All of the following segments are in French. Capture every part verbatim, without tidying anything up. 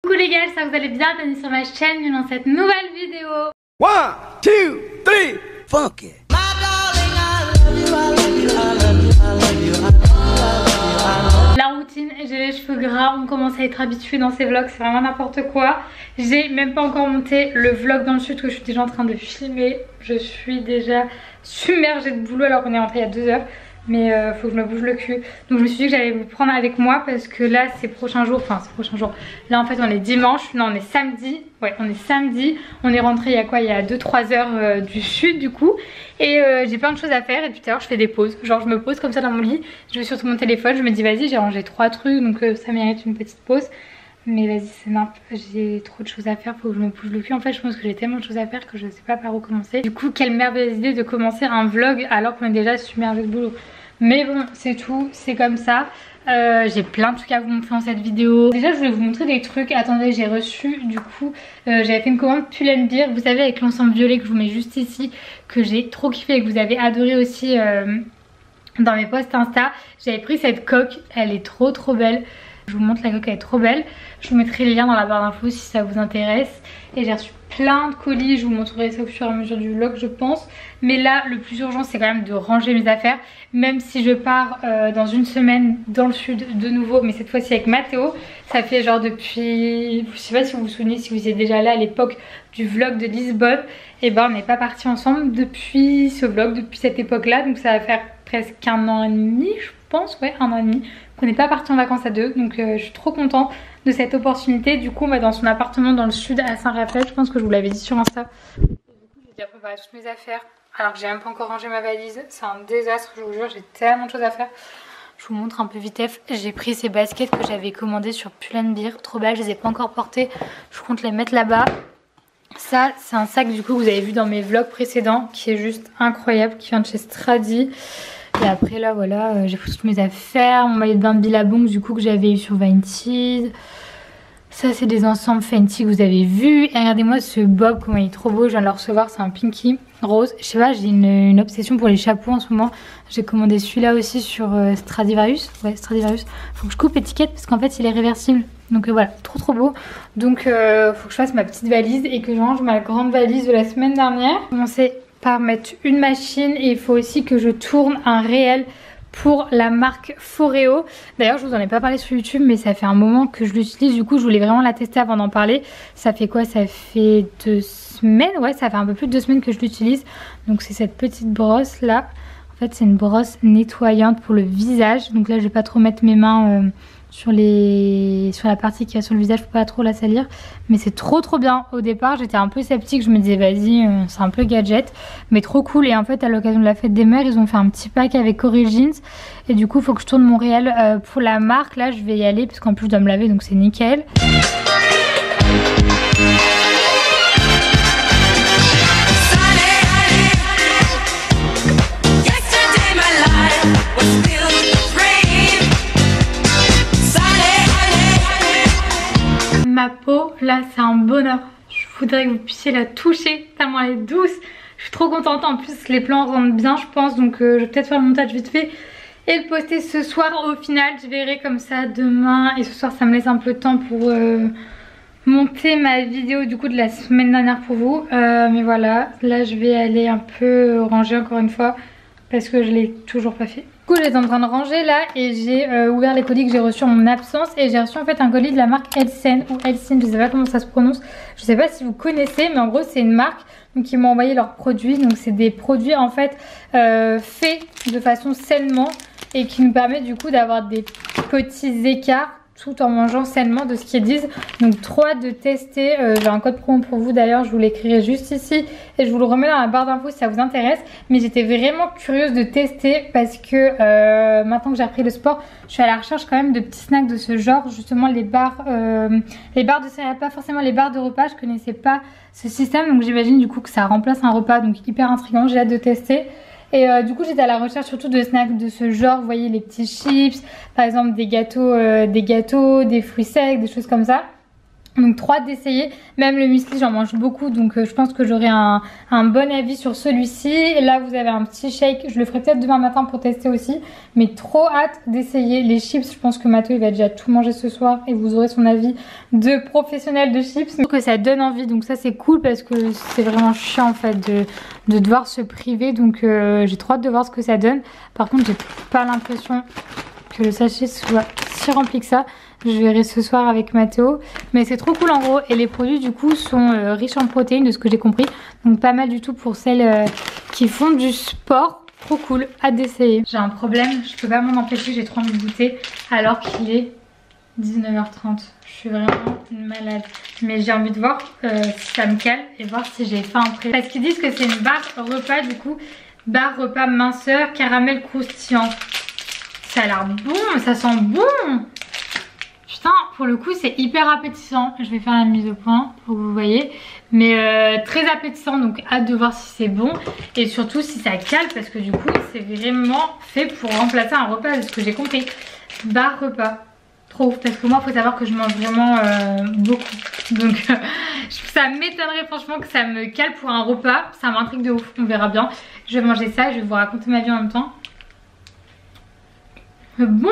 Coucou les gars, j'espère que vous allez bien, bienvenue sur ma chaîne, bienvenue dans cette nouvelle vidéo. One, two, three, funk it. La routine, j'ai les cheveux gras, on commence à être habitué dans ces vlogs, c'est vraiment n'importe quoi. J'ai même pas encore monté le vlog dans le sud que je suis déjà en train de filmer. Je suis déjà submergée de boulot alors qu'on est rentré il y a deux heures. Mais euh, faut que je me bouge le cul. Donc je me suis dit que j'allais vous prendre avec moi parce que là ces prochains jours, enfin ces prochains jours, là en fait on est dimanche, non on est samedi, ouais on est samedi, on est rentré il y a quoi, il y a deux trois heures euh, du sud du coup. Et euh, j'ai plein de choses à faire et depuis tout à l'heure je fais des pauses, genre je me pose comme ça dans mon lit, je vais sur mon téléphone, je me dis vas-y j'ai rangé trois trucs donc euh, ça mérite une petite pause. Mais vas-y c'est nimp, j'ai trop de choses à faire, faut que je me bouge le cul. En fait je pense que j'ai tellement de choses à faire que je sais pas par où commencer. Du coup quelle merveilleuse idée de commencer un vlog alors qu'on est déjà submergé de boulot. Mais bon c'est tout, c'est comme ça. euh, J'ai plein de trucs à vous montrer dans cette vidéo. Déjà je voulais vous montrer des trucs. Attendez, j'ai reçu du coup euh, j'avais fait une commande Pull and Bear, vous savez avec l'ensemble violet que je vous mets juste ici, que j'ai trop kiffé et que vous avez adoré aussi euh, dans mes posts Insta. J'avais pris cette coque, elle est trop trop belle. Je vous montre la coque, elle est trop belle. Je vous mettrai le lien dans la barre d'infos si ça vous intéresse. Et j'ai reçu plein de colis, je vous montrerai ça au fur et à mesure du vlog je pense. Mais là le plus urgent c'est quand même de ranger mes affaires. Même si je pars euh, dans une semaine dans le sud de nouveau, mais cette fois-ci avec Mathéo. Ça fait genre depuis, je sais pas si vous vous souvenez, si vous étiez déjà là à l'époque du vlog de Lisbonne. Et ben on n'est pas partis ensemble depuis ce vlog, depuis cette époque là. Donc ça va faire presque un an et demi je pense, ouais un an et demi qu'on n'est pas parti en vacances à deux. Donc euh, je suis trop contente de cette opportunité. Du coup on va dans son appartement dans le sud à Saint-Raphaël. Je pense que je vous l'avais dit sur Insta. Et du coup j'ai déjà préparé toutes mes affaires alors que j'ai même pas encore rangé ma valise. C'est un désastre, je vous jure, j'ai tellement de choses à faire. Je vous montre un peu vitef. J'ai pris ces baskets que j'avais commandées sur Pull and Bear, trop belles, je les ai pas encore portées. Je compte les mettre là-bas. Ça c'est un sac du coup que vous avez vu dans mes vlogs précédents qui est juste incroyable, qui vient de chez Stradi. Et après là voilà, euh, j'ai pris toutes mes affaires, mon maillot de bain de Billabong du coup que j'avais eu sur Vinted. Ça c'est des ensembles Fenty que vous avez vu. Et regardez-moi ce bob, comment il est trop beau, je viens de le recevoir, c'est un pinky rose. Je sais pas, j'ai une, une obsession pour les chapeaux en ce moment. J'ai commandé celui-là aussi sur euh, Stradivarius. Ouais Stradivarius. Faut que je coupe l'étiquette parce qu'en fait il est réversible. Donc euh, voilà, trop trop beau. Donc euh, faut que je fasse ma petite valise et que je range ma grande valise de la semaine dernière. J'ai commencé par mettre une machine et il faut aussi que je tourne un réel pour la marque Foreo. D'ailleurs je vous en ai pas parlé sur YouTube mais ça fait un moment que je l'utilise, du coup je voulais vraiment la tester avant d'en parler. Ça fait quoi, ça fait deux semaines, ouais ça fait un peu plus de deux semaines que je l'utilise. Donc c'est cette petite brosse là. En fait c'est une brosse nettoyante pour le visage. Donc là je vais pas trop mettre mes mains euh, sur, les... sur la partie qui est sur le visage, faut pas trop la salir. Mais c'est trop trop bien. Au départ j'étais un peu sceptique, je me disais vas-y euh, c'est un peu gadget, mais trop cool. Et en fait à l'occasion de la fête des mères ils ont fait un petit pack avec Origins. Et du coup il faut que je tourne mon réel euh, pour la marque. Là je vais y aller parce qu'en plus je dois me laver donc c'est nickel. Ma peau là c'est un bonheur, je voudrais que vous puissiez la toucher tellement elle est douce. Je suis trop contente, en plus les plans rendent bien je pense. Donc euh, je vais peut-être faire le montage vite fait et le poster ce soir. Au final je verrai comme ça demain et ce soir ça me laisse un peu de temps pour euh, monter ma vidéo du coup de la semaine dernière pour vous. euh, Mais voilà, là je vais aller un peu ranger encore une fois parce que je l'ai toujours pas fait. Du coup j'étais en train de ranger là et j'ai euh, ouvert les colis que j'ai reçus en mon absence. Et j'ai reçu en fait un colis de la marque Elsen ou Elsen, je sais pas comment ça se prononce. Je sais pas si vous connaissez mais en gros c'est une marque donc qui m'a envoyé leurs produits. Donc c'est des produits en fait euh, faits de façon sainement et qui nous permet du coup d'avoir des petits écarts tout en mangeant sainement de ce qu'ils disent. Donc trop hâte de tester. euh, J'ai un code promo pour vous d'ailleurs, je vous l'écrirai juste ici et je vous le remets dans la barre d'infos si ça vous intéresse. Mais j'étais vraiment curieuse de tester parce que euh, maintenant que j'ai repris le sport, je suis à la recherche quand même de petits snacks de ce genre. Justement les barres, euh, les barres de céréales, pas forcément les barres de repas, je connaissais pas ce système. Donc j'imagine du coup que ça remplace un repas, donc hyper intriguant, j'ai hâte de tester. Et euh, du coup j'étais à la recherche surtout de snacks de ce genre, vous voyez les petits chips, par exemple des gâteaux, euh, des gâteaux, des fruits secs, des choses comme ça. Donc trop hâte d'essayer. Même le muesli j'en mange beaucoup, donc euh, je pense que j'aurai un, un bon avis sur celui-ci. Là vous avez un petit shake, je le ferai peut-être demain matin pour tester aussi. Mais trop hâte d'essayer. Les chips, je pense que Mathéo il va déjà tout manger ce soir et vous aurez son avis de professionnel de chips. Je trouve que ça donne envie, donc ça c'est cool parce que c'est vraiment chiant en fait de, de devoir se priver. Donc euh, j'ai trop hâte de voir ce que ça donne. Par contre j'ai pas l'impression que le sachet soit si rempli que ça. Je verrai ce soir avec Mathéo. Mais c'est trop cool en gros. Et les produits du coup sont euh, riches en protéines de ce que j'ai compris. Donc pas mal du tout pour celles euh, qui font du sport. Trop cool, hâte d'essayer. J'ai un problème, je peux pas m'en empêcher, j'ai trop envie de goûter. Alors qu'il est dix-neuf heures trente. Je suis vraiment une malade. Mais j'ai envie de voir euh, si ça me cale et voir si j'ai faim après. Parce qu'ils disent que c'est une barre repas du coup. Barre repas minceur, caramel croustillant. Ça a l'air bon, ça sent bon. Putain, pour le coup c'est hyper appétissant. Je vais faire la mise au point pour que vous voyez. Mais euh, très appétissant, donc hâte de voir si c'est bon. Et surtout si ça cale, parce que du coup c'est vraiment fait pour remplacer un repas, c'est ce que j'ai compris. Barre repas. Trop ouf, parce que moi il faut savoir que je mange vraiment euh, beaucoup. Donc euh, ça m'étonnerait franchement que ça me cale pour un repas. Ça m'intrigue de ouf, on verra bien. Je vais manger ça, je vais vous raconter ma vie en même temps. Bon,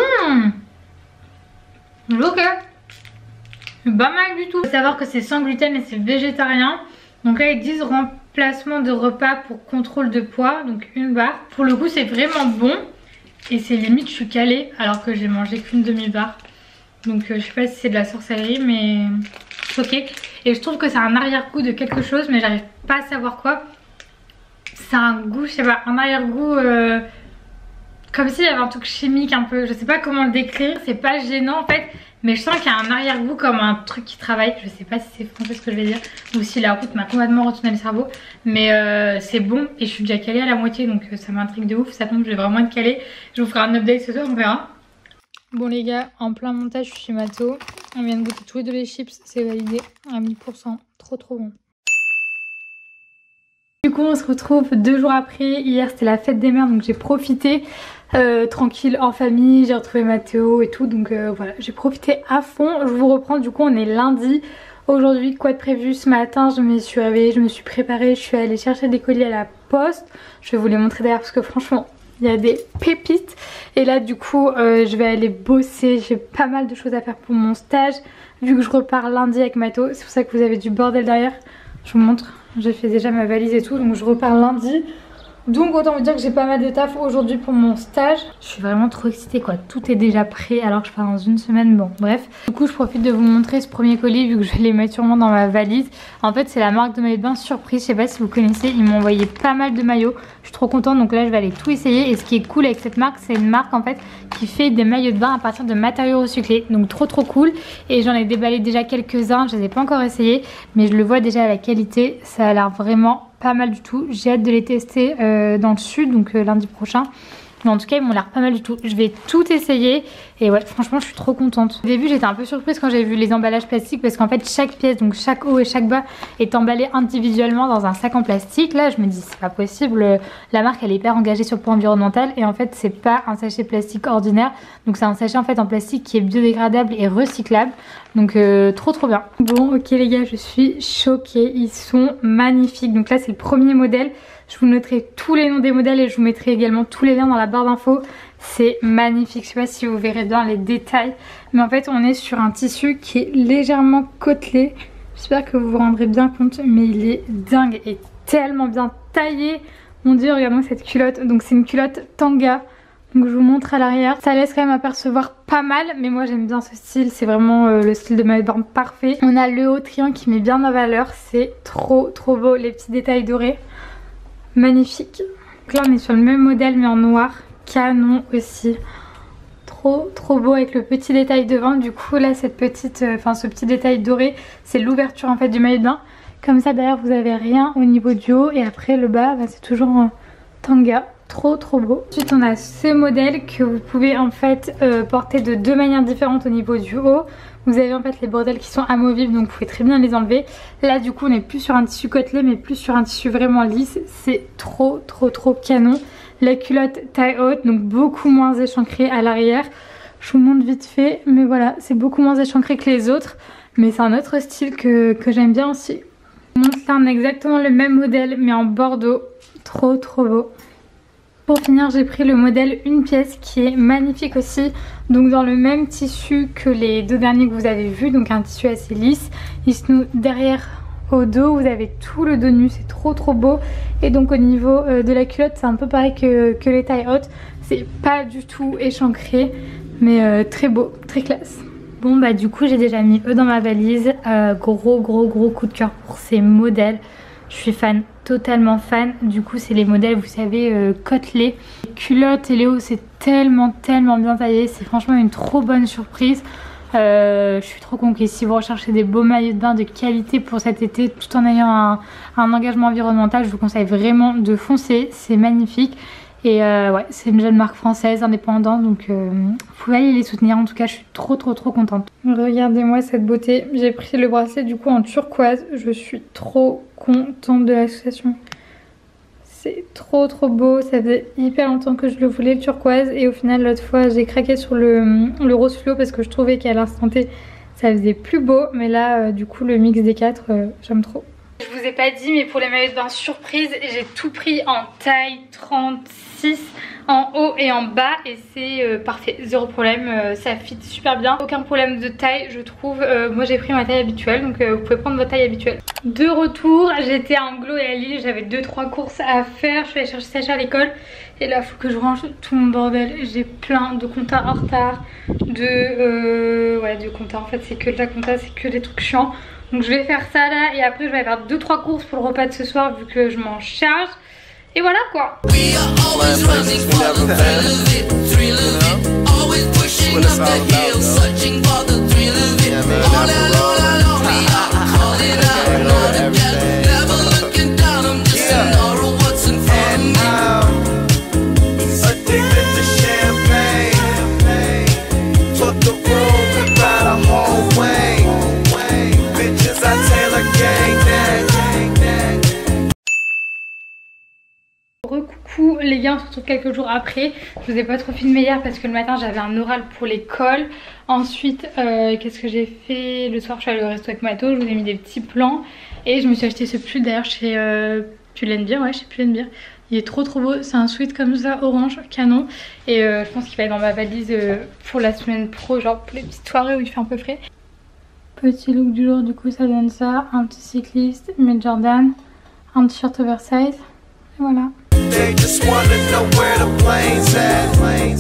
ok, pas mal du tout. Il faut savoir que c'est sans gluten et c'est végétarien. Donc là ils disent remplacement de repas pour contrôle de poids, donc une barre. Pour le coup c'est vraiment bon et c'est limite je suis calée alors que j'ai mangé qu'une demi-barre. Donc euh, je sais pas si c'est de la sorcellerie mais ok. Et je trouve que c'est un arrière-goût de quelque chose mais j'arrive pas à savoir quoi. C'est un goût, je sais pas, un arrière-goût... Euh... Comme s'il y avait un truc chimique un peu, je sais pas comment le décrire, c'est pas gênant en fait, mais je sens qu'il y a un arrière-goût comme un truc qui travaille, je sais pas si c'est français ce que je vais dire, ou si la route m'a complètement retourné le cerveau, mais euh, c'est bon et je suis déjà calée à la moitié donc ça m'intrigue de ouf, ça tombe, je vais vraiment être calée, je vous ferai un update ce soir, on verra. Bon les gars, en plein montage je suis chez Mathéo, on vient de goûter tous les deux les chips, c'est validé à mille pour cent, trop trop bon. Du coup on se retrouve deux jours après, hier c'était la fête des mères donc j'ai profité euh, tranquille en famille, j'ai retrouvé Mathéo et tout donc euh, voilà j'ai profité à fond. Je vous reprends, du coup on est lundi aujourd'hui, quoi de prévu ce matin, je me suis réveillée, je me suis préparée, je suis allée chercher des colis à la poste, je vais vous les montrer d'ailleurs parce que franchement il y a des pépites et là du coup euh, je vais aller bosser, j'ai pas mal de choses à faire pour mon stage vu que je repars lundi avec Mathéo, c'est pour ça que vous avez du bordel derrière, je vous montre. J'ai fait déjà ma valise et tout, donc je repars lundi. Donc autant vous dire que j'ai pas mal de taf aujourd'hui pour mon stage. Je suis vraiment trop excitée quoi, tout est déjà prêt alors que je pars dans une semaine, bon bref. Du coup je profite de vous montrer ce premier colis vu que je vais les mettre sûrement dans ma valise. En fait c'est la marque de maillot de bain Surprise, je sais pas si vous connaissez, ils m'ont envoyé pas mal de maillots. Je suis trop contente donc là je vais aller tout essayer. Et ce qui est cool avec cette marque, c'est une marque en fait qui fait des maillots de bain à partir de matériaux recyclés. Donc trop trop cool. Et j'en ai déballé déjà quelques-uns, je les ai pas encore essayés, mais je le vois déjà à la qualité, ça a l'air vraiment pas mal du tout. J'ai hâte de les tester euh, dans le sud, donc euh, lundi prochain. Mais en tout cas ils m'ont l'air pas mal du tout. Je vais tout essayer et ouais franchement je suis trop contente. Au début j'étais un peu surprise quand j'ai vu les emballages plastiques parce qu'en fait chaque pièce, donc chaque haut et chaque bas est emballé individuellement dans un sac en plastique. Là je me dis c'est pas possible, la marque elle est hyper engagée sur le point environnemental et en fait c'est pas un sachet plastique ordinaire. Donc c'est un sachet en fait en plastique qui est biodégradable et recyclable. Donc euh, trop trop bien. Bon ok les gars, je suis choquée, ils sont magnifiques. Donc là c'est le premier modèle. Je vous noterai tous les noms des modèles et je vous mettrai également tous les liens dans la barre d'infos. C'est magnifique, je sais pas si vous verrez bien les détails. Mais en fait on est sur un tissu qui est légèrement côtelé. J'espère que vous vous rendrez bien compte, mais il est dingue et tellement bien taillé. Mon dieu, regardez cette culotte. Donc c'est une culotte tanga. Donc je vous montre à l'arrière. Ça laisse quand même apercevoir pas mal, mais moi j'aime bien ce style. C'est vraiment euh, le style de maillot de bain parfait. On a le haut triangle qui met bien en valeur. C'est trop trop beau, les petits détails dorés. Magnifique. Donc là on est sur le même modèle mais en noir. Canon aussi. Trop trop beau avec le petit détail devant. Du coup là cette petite, enfin euh, ce petit détail doré, c'est l'ouverture en fait du maillot de bain. Comme ça derrière vous avez rien au niveau du haut et après le bas bah, c'est toujours en tanga. Trop trop beau. Ensuite on a ce modèle que vous pouvez en fait euh, porter de deux manières différentes au niveau du haut. Vous avez en fait les bretelles qui sont amovibles donc vous pouvez très bien les enlever. Là du coup on n'est plus sur un tissu côtelé mais plus sur un tissu vraiment lisse. C'est trop trop trop canon. La culotte taille haute donc beaucoup moins échancrée à l'arrière. Je vous montre vite fait mais voilà c'est beaucoup moins échancré que les autres. mais c'est un autre style que, que j'aime bien aussi. Je montre là, on a exactement le même modèle mais en bordeaux, trop trop beau. Pour finir, j'ai pris le modèle une pièce qui est magnifique aussi, donc dans le même tissu que les deux derniers que vous avez vus, donc un tissu assez lisse. Il se noue derrière au dos, vous avez tout le dos nu, c'est trop trop beau. Et donc au niveau euh, de la culotte, c'est un peu pareil que, que les tailles hautes, c'est pas du tout échancré, mais euh, très beau, très classe. Bon bah du coup j'ai déjà mis eux dans ma valise, euh, gros gros gros coup de cœur pour ces modèles. Je suis fan, totalement fan. Du coup c'est les modèles, vous savez, euh, côtelés. Les culottes et les hauts, c'est tellement tellement bien taillé. C'est franchement une trop bonne surprise. Euh, je suis trop conquise. Si vous recherchez des beaux maillots de bain de qualité pour cet été tout en ayant un, un engagement environnemental, je vous conseille vraiment de foncer. C'est magnifique. Et euh, ouais, c'est une jeune marque française indépendante, donc euh, vous pouvez aller les soutenir. En tout cas, je suis trop trop trop contente. Regardez-moi cette beauté. J'ai pris le bracelet du coup en turquoise. Je suis trop contente de l'association. C'est trop trop beau. Ça faisait hyper longtemps que je le voulais, le turquoise. Et au final, l'autre fois, j'ai craqué sur le, le rose fluo parce que je trouvais qu'à l'instant T, ça faisait plus beau. Mais là, euh, du coup, le mix des quatre, euh, j'aime trop. Je vous ai pas dit, mais pour les maillots de bain surprise, j'ai tout pris en taille trente-six en haut et en bas et c'est euh, parfait, zéro problème, euh, ça fit super bien, aucun problème de taille je trouve. Euh, moi j'ai pris ma taille habituelle, donc euh, vous pouvez prendre votre taille habituelle. De retour, j'étais à Anglo et à Lille, j'avais deux trois courses à faire, je suis allée chercher Sacha à l'école et là il faut que je range tout mon bordel. J'ai plein de comptas en retard, de euh, ouais de comptas, en fait c'est que de la compta, c'est que des trucs chiants. Donc je vais faire ça là et après je vais faire deux trois courses pour le repas de ce soir vu que je m'en charge. Et voilà quoi. Recoucou les gars, on se retrouve quelques jours après. Je vous ai pas trop filmé hier parce que le matin j'avais un oral pour l'école. Ensuite euh, qu'est-ce que j'ai fait? Le soir je suis allée au resto avec Mato, je vous ai mis des petits plans. Et je me suis acheté ce pull d'ailleurs chez euh, Pull&Bear, ouais chez Pull&Bear. Il est trop trop beau, c'est un sweat comme ça orange canon. Et euh, je pense qu'il va être dans ma valise euh, pour la semaine pro, genre pour les petites soirées où il fait un peu frais. Petit look du jour, du coup ça donne ça. Un petit cycliste, une Jordan, un t-shirt oversize. Et voilà. They just wanna know where the plane's at.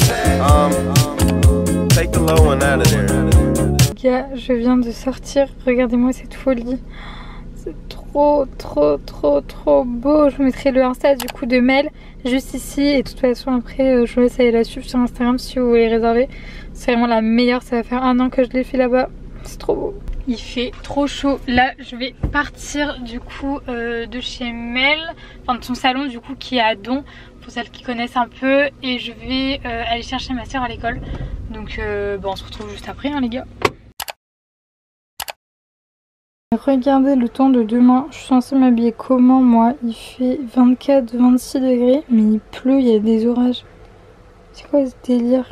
Um, take the low one out of there. Gars, je viens de sortir. Regardez-moi cette folie. C'est trop, trop, trop, trop beau. Je vous mettrai le Insta du coup de Mel juste ici. Et de toute façon, après, je vous laisse aller la suivre sur Instagram si vous voulez réserver. C'est vraiment la meilleure. Ça va faire un an que je l'ai fait là-bas. C'est trop beau. Il fait trop chaud. Là je vais partir du coup euh, de chez Mel, enfin de son salon du coup qui est à Don, pour celles qui connaissent un peu. Et je vais euh, aller chercher ma soeur à l'école. Donc euh, bon, on se retrouve juste après hein les gars. Regardez le temps de demain. Je suis censée m'habiller comment moi? Il fait vingt-quatre vingt-six degrés mais il pleut, il y a des orages. C'est quoi ce délire?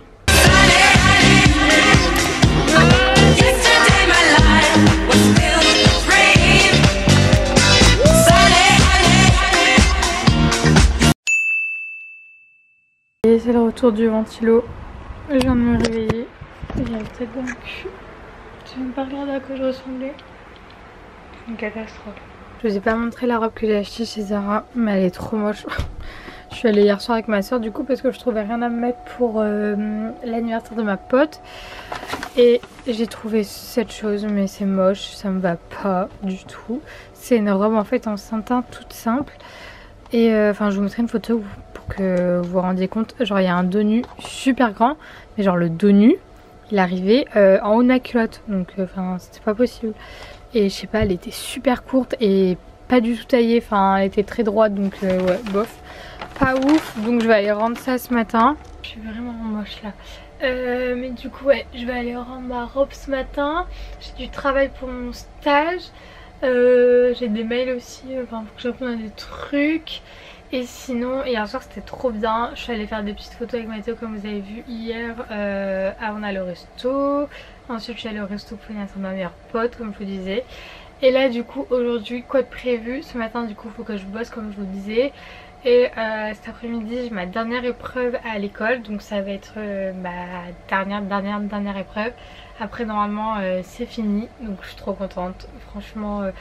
Et c'est le retour du ventilo. Je viens de me réveiller. Il y a peut-être dans le cul. Je viens de pas regarder à quoi je ressemblais. Une catastrophe. Je vous ai pas montré la robe que j'ai achetée chez Zara, mais elle est trop moche. Je suis allée hier soir avec ma soeur du coup parce que je trouvais rien à me mettre pour euh, l'anniversaire de ma pote. Et j'ai trouvé cette chose, mais c'est moche, ça me va pas du tout. C'est une robe en fait en satin toute simple. Et euh, enfin je vous mettrai une photo pour que vous vous rendiez compte. Genre il y a un dos nu super grand, mais genre le dos nu il arrivait euh, en haut de ma culotte. Donc enfin euh, c'était pas possible. Et je sais pas, elle était super courte et pas du tout taillée. Enfin elle était très droite, donc euh, ouais bof. Pas ouf, donc je vais aller rendre ça ce matin. Je suis vraiment moche là. Euh, mais du coup ouais, je vais aller rendre ma robe ce matin. J'ai du travail pour mon stage. Euh, j'ai des mails aussi, enfin faut que je réponde à des trucs. Et sinon, hier soir c'était trop bien. Je suis allée faire des petites photos avec Mathéo comme vous avez vu hier euh, avant d'aller au resto. Ensuite je suis allée au resto pour finir avec ma meilleure pote comme je vous disais. Et là du coup aujourd'hui quoi de prévu? Ce matin du coup il faut que je bosse comme je vous disais. Et euh, cet après-midi j'ai ma dernière épreuve à l'école. Donc ça va être euh, ma dernière dernière dernière épreuve. Après normalement euh, c'est fini. Donc je suis trop contente. Franchement euh,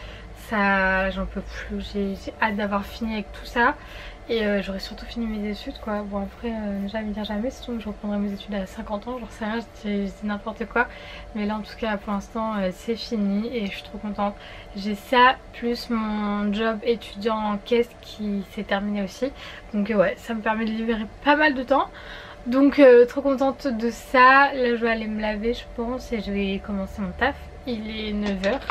ça j'en peux plus. J'ai hâte d'avoir fini avec tout ça. Et euh, j'aurais surtout fini mes études quoi. Bon après euh, ne jamais dire jamais, sinon je reprendrai mes études à cinquante ans, j'en sais rien, je dis, je dis n'importe quoi. Mais là en tout cas pour l'instant euh, c'est fini et je suis trop contente. J'ai ça plus mon job étudiant en caisse qui s'est terminé aussi. Donc euh, ouais, ça me permet de libérer pas mal de temps. Donc euh, trop contente de ça. Là je vais aller me laver je pense et je vais commencer mon taf. Il est neuf heures.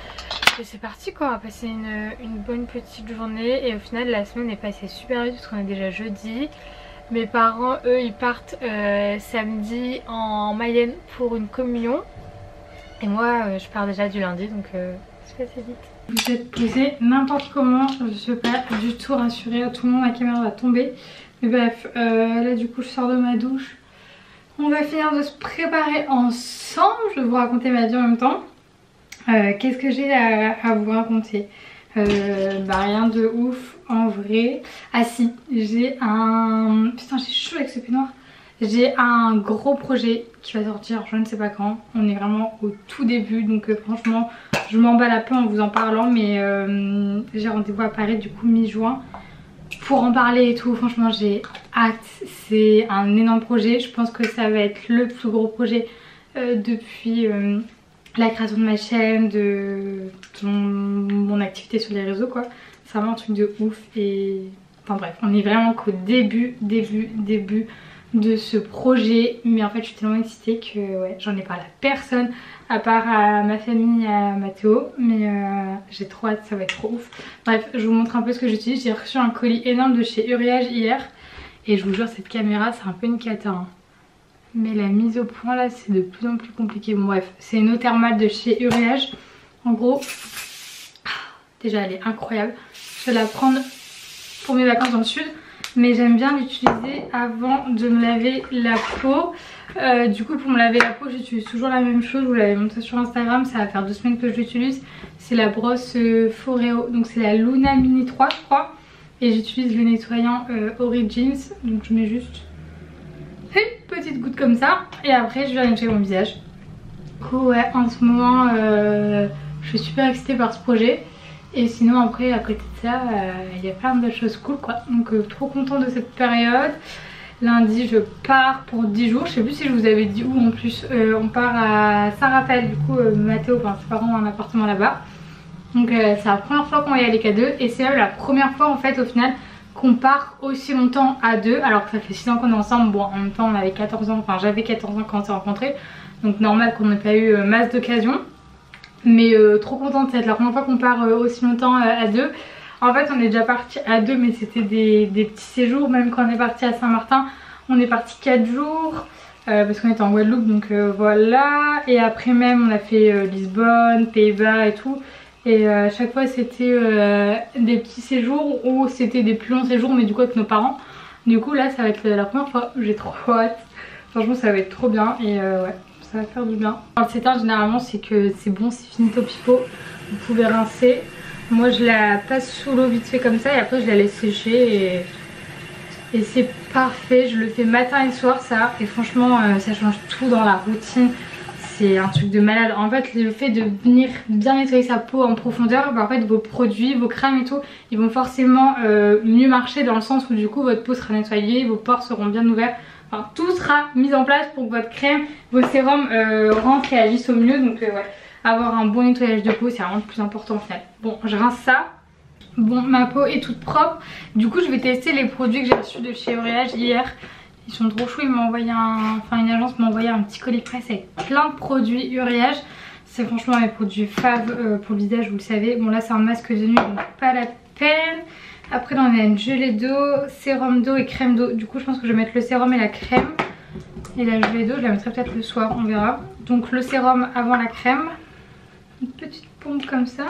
Et c'est parti quoi, on va passer une, une bonne petite journée et au final la semaine est passée super vite parce qu'on est déjà jeudi. Mes parents eux ils partent euh, samedi en Mayenne pour une communion et moi euh, je pars déjà du lundi donc euh, c'est passé vite. Vous êtes posé n'importe comment, je ne suis pas du tout rassurée, tout le monde la caméra va tomber. Mais bref, euh, là du coup je sors de ma douche. On va finir de se préparer ensemble, je vais vous raconter ma vie en même temps. Euh, Qu'est-ce que j'ai à, à vous raconter? euh, Bah rien de ouf en vrai. Ah si, j'ai un... Putain j'ai chaud avec ce peignoir. J'ai un gros projet qui va sortir je ne sais pas quand. On est vraiment au tout début donc euh, franchement je m'emballe un peu en vous en parlant. Mais euh, j'ai rendez-vous à Paris du coup mi-juin pour en parler et tout. Franchement j'ai hâte. C'est un énorme projet. Je pense que ça va être le plus gros projet euh, depuis... Euh, la création de ma chaîne, de, de mon, mon activité sur les réseaux quoi. C'est vraiment un truc de ouf et... Enfin bref, on est vraiment qu'au début, début, début de ce projet. Mais en fait je suis tellement excitée que ouais, j'en ai parlé à personne à part à ma famille, à Mathéo. Mais euh, j'ai trop hâte, ça va être trop ouf. Bref, je vous montre un peu ce que j'utilise. J'ai reçu un colis énorme de chez Uriage hier. Et je vous jure cette caméra c'est un peu une cata hein. Mais la mise au point là c'est de plus en plus compliqué. Bon, bref, c'est une eau thermale de chez Uriage. En gros, déjà elle est incroyable. Je vais la prendre pour mes vacances dans le sud. Mais j'aime bien l'utiliser avant de me laver la peau. euh, Du coup pour me laver la peau j'utilise toujours la même chose. Je vous l'avais montré sur Instagram, ça va faire deux semaines que je l'utilise. C'est la brosse euh, Foreo. Donc c'est la Luna Mini trois je crois. Et j'utilise le nettoyant euh, Origins. Donc je mets juste... une petite goutte comme ça et après je vais nettoyer mon visage. Du coup ouais en ce moment euh, je suis super excitée par ce projet. Et sinon après à côté de ça il euh, y a plein de choses cool quoi. Donc euh, trop contente de cette période. Lundi je pars pour dix jours. Je sais plus si je vous avais dit où en plus. euh, On part à Saint-Raphaël. Du coup euh, Mathéo, enfin ses parents ont un appartement là-bas. Donc euh, c'est la première fois qu'on va y aller qu'à deux. Et c'est même la première fois en fait au final qu'on part aussi longtemps à deux alors que ça fait six ans qu'on est ensemble. Bon en même temps on avait quatorze ans, enfin j'avais quatorze ans quand on s'est rencontrés. Donc normal qu'on n'ait pas eu euh, masse d'occasions. Mais euh, trop contente, c'est la première fois qu'on part euh, aussi longtemps euh, à deux. En fait on est déjà parti à deux mais c'était des, des petits séjours. Même quand on est parti à Saint-Martin on est parti quatre jours euh, parce qu'on était en Guadeloupe donc euh, voilà. Et après même on a fait euh, Lisbonne, Pays-Bas et tout. Et à euh, chaque fois c'était euh, des petits séjours ou c'était des plus longs séjours mais du coup avec nos parents. Du coup là ça va être la première fois, j'ai trop hâte. Franchement ça va être trop bien et euh, ouais ça va faire du bien. Dans le sétin généralement c'est que c'est bon, c'est finito pipo. Vous pouvez rincer. Moi je la passe sous l'eau vite fait comme ça et après je la laisse sécher et, et c'est parfait. Je le fais matin et soir ça et franchement euh, ça change tout dans la routine. C'est un truc de malade. En fait le fait de venir bien nettoyer sa peau en profondeur, bah en fait vos produits, vos crèmes et tout, ils vont forcément euh, mieux marcher dans le sens où du coup votre peau sera nettoyée, vos pores seront bien ouverts. Enfin tout sera mis en place pour que votre crème, vos sérums euh, rentrent et agissent au mieux. Donc euh, ouais, avoir un bon nettoyage de peau c'est vraiment le plus important au final. Bon je rince ça. Bon ma peau est toute propre. Du coup je vais tester les produits que j'ai reçus de chez Uriage hier. Ils sont trop choues, ils m'ont envoyé un... Enfin une agence m'a envoyé un petit colis presse avec plein de produits Uriage. C'est franchement mes produits faves euh, pour le visage, vous le savez. Bon là c'est un masque de nuit donc pas la peine. Après là on a une gelée d'eau, sérum d'eau et crème d'eau. Du coup je pense que je vais mettre le sérum et la crème. Et la gelée d'eau je la mettrai peut-être le soir, on verra. Donc le sérum avant la crème. Une petite pompe comme ça.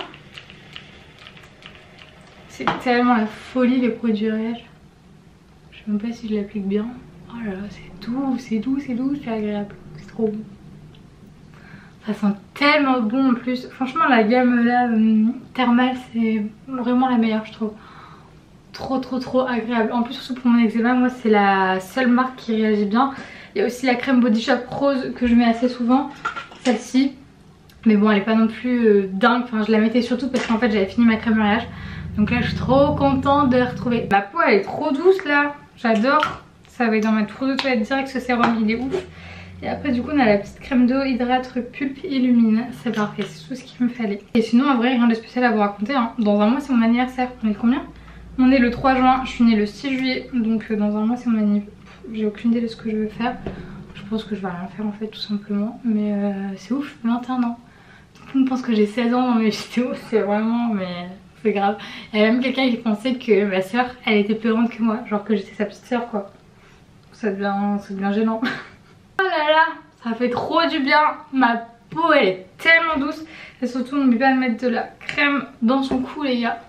C'est tellement la folie les produits Uriage. Je sais même pas si je l'applique bien. Oh là là, c'est doux, c'est doux, c'est doux, c'est agréable. C'est trop bon. Ça sent tellement bon en plus. Franchement la gamme là euh, thermale c'est vraiment la meilleure je trouve. Trop trop trop agréable. En plus surtout pour mon eczéma, moi c'est la seule marque qui réagit bien. Il y a aussi la crème Body Shop rose que je mets assez souvent. Celle-ci. Mais bon elle est pas non plus euh, dingue. Enfin je la mettais surtout parce qu'en fait j'avais fini ma crème mariage. Donc là je suis trop contente de la retrouver. Ma peau elle est trop douce là. J'adore. Ça va être dans ma trousse de toilette direct, ce sérum il est ouf. Et après du coup on a la petite crème d'eau hydrate pulpe illumine. C'est parfait, c'est tout ce qu'il me fallait. Et sinon en vrai rien de spécial à vous raconter hein. Dans un mois c'est mon anniversaire. On est combien? On est le trois juin, je suis née le six juillet. Donc euh, dans un mois c'est mon anniversaire. J'ai aucune idée de ce que je veux faire. Je pense que je vais rien faire en fait tout simplement. Mais euh, c'est ouf, vingt et un ans. Tout le monde pense que j'ai seize ans dans mes vidéos. C'est vraiment mais c'est grave. Il y a même quelqu'un qui pensait que ma soeur elle était plus grande que moi. Genre que j'étais sa petite soeur quoi. Ça devient, ça devient gênant. Oh là là, ça fait trop du bien. Ma peau elle est tellement douce. Et surtout n'oublie pas de mettre de la crème dans son cou les gars.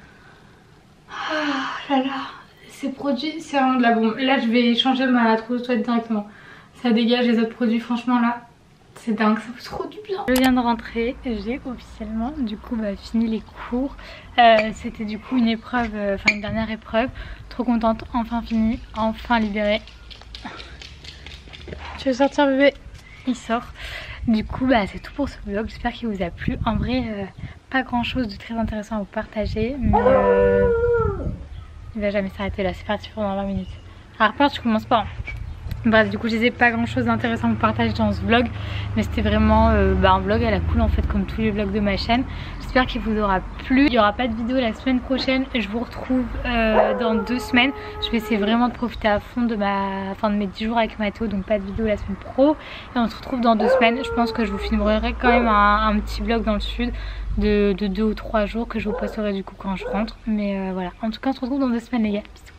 Oh là là, ces produits c'est vraiment de la bombe. Là je vais changer ma trousse de toilette directement. Ça dégage les autres produits franchement là. C'est dingue, ça fait trop du bien. Je viens de rentrer, j'ai officiellement du coup bah, fini les cours. Euh, C'était du coup une épreuve, enfin euh, une dernière épreuve. Trop contente, enfin fini, enfin libérée. Tu veux sortir bébé? Il sort. Du coup bah c'est tout pour ce vlog, j'espère qu'il vous a plu. En vrai euh, pas grand chose de très intéressant à vous partager. Mais euh, il va jamais s'arrêter là, c'est parti pendant vingt minutes. Alors part tu commences pas. Bref du coup je disais pas grand chose d'intéressant à vous partager dans ce vlog. Mais c'était vraiment euh, bah, un vlog à la cool en fait comme tous les vlogs de ma chaîne. J'espère qu'il vous aura plu. Il n'y aura pas de vidéo la semaine prochaine. Je vous retrouve euh, dans deux semaines. Je vais essayer vraiment de profiter à fond de, ma... enfin, de mes dix jours avec Mathéo. Donc pas de vidéo la semaine pro. Et on se retrouve dans deux semaines. Je pense que je vous filmerai quand même un, un petit vlog dans le sud. De, de deux ou trois jours que je vous posterai du coup quand je rentre. Mais euh, voilà. En tout cas on se retrouve dans deux semaines les gars. Bisous.